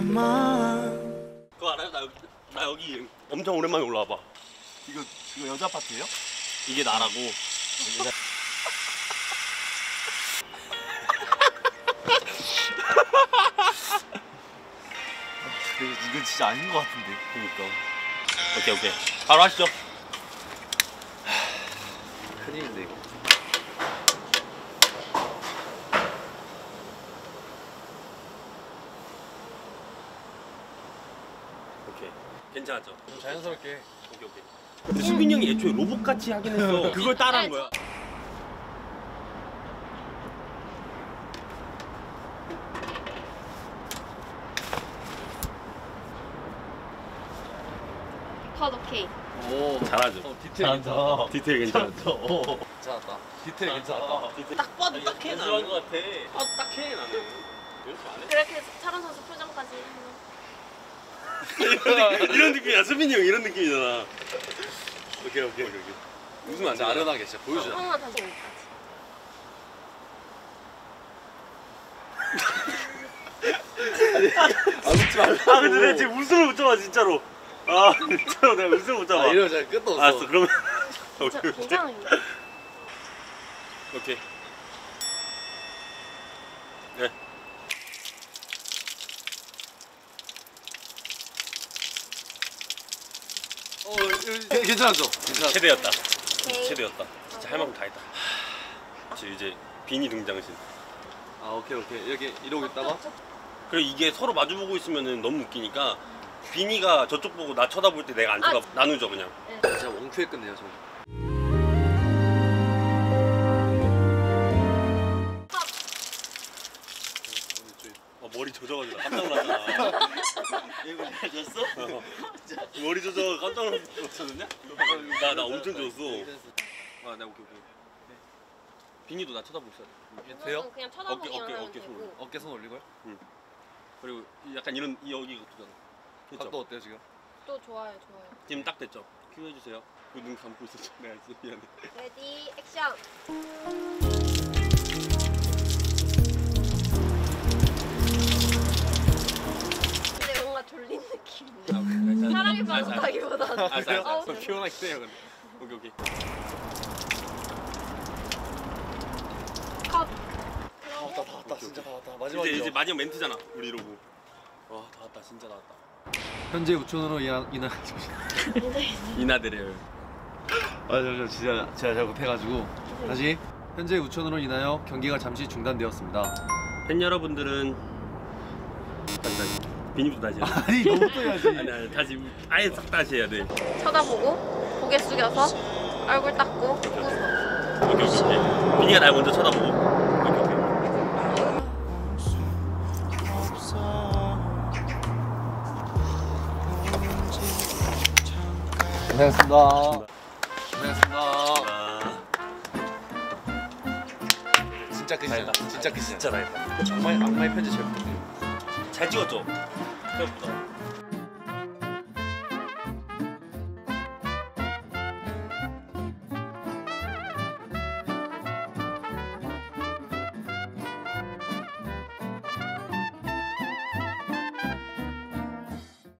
그거 알아요? 나 여기 엄청 오랜만에 올라와봐. 이거 여자 파트예요? 이게 나라고. 이건 진짜 아닌 것 같은데. 그니까. 오케이. 바로 하시죠. 큰일인데 이거. 오케이. 괜찮았죠? 자연스럽게. 오케이. 근데 수빈이 형이 애초에 로봇같이 하긴 했어. 그걸 따라한 거야. 컷 오케이. 오 잘하죠? 디테일 괜찮다. 디테일 괜찮았죠? 괜찮았다. 디테일 괜찮았다. 딱 봐도 딱해 나는. 것 같아. 딱해 나는. 그렇게 차론 선수 표정까지 이런 느낌이야. 수빈이 형 이런 느낌이잖아. 오케이. 웃으면 안 돼. 아련하게 진짜 보여줘. 하나 다시 여기까지. 웃지 말라. 근데 내가 지금 웃음을 못 참아 진짜로. 진짜로 내가 웃음을 못 참아. 이러면 잘 끝도 없어. 알았어 그러면. 괜찮아요. 오케이. 네. 괜찮았죠? 최대였다. 오케이. 최대였다. 진짜 할 만큼 다 했다. 지금 이제 비니 등장신. 아 오케이. 이렇게 이러고 있다가 그리고 이게 서로 마주보고 있으면은 너무 웃기니까 비니가 저쪽 보고 나 쳐다볼 때 내가 안 쳐다 나누죠 그냥. 진짜 원큐에 끝내요 저. 머리 조져가지고 나 깜짝 놀랐잖아. 이거 잘 졌어? 머리 조져가 깜짝 놀랐거든요? 나 엄청 졌어. 나 오케이. 비니도 나 쳐다보고 있어야 돼. 돼요? 그냥 쳐다보기만 하면 어깨 손. 되고. 어깨 손 올리고요? 그리고 약간 이런 여기가 두잖아. 각도 어때요 지금? 또 좋아요. 지금 딱 됐죠? 큐 해주세요. 그 눈 감고 있었죠? 내가 진짜 미안해. 레디 액션. 근데 뭔가 졸린 느낌인데. 사람이 빠졌다기보다는. 알았어. 피곤하게 해요 근데. 오케이. 컷. 다 왔다 진짜 다 왔다. 마지막이죠. 이제 마지막 멘트잖아. 우리 이러고. 와 다 왔다 진짜 다 왔다. 현재 우천으로 인하드래요. 저 진짜 제가 잘못해가지고 다시 현재 우천으로 인하여 경기가 잠시 중단되었습니다. 팬 여러분들은 다시 비니부터 다시 해야 돼. 아니 너부터 해야지. 아니 다시 아예 싹 다시 해야 돼. 쳐다보고 고개 숙여서 얼굴 닦고 웃어. 오케이. 비니가 날 먼저 쳐다보고. 오케이. 고생했습니다. 진짜 끝이다. 진짜 끝이야. 진짜 다 했다. 악마의 편지 잘 부탁드려요. 잘 찍었죠? 생각보다.